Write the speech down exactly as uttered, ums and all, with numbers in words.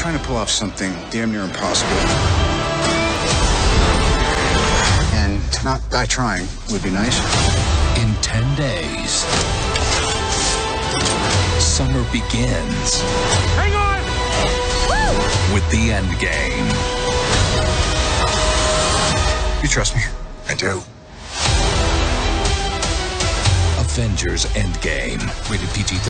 trying to pull off something damn near impossible. And to not die trying would be nice. In ten days, summer begins. Hang on! Woo! With the end game. You trust me? I do. Avengers Endgame. Rated P G thirteen.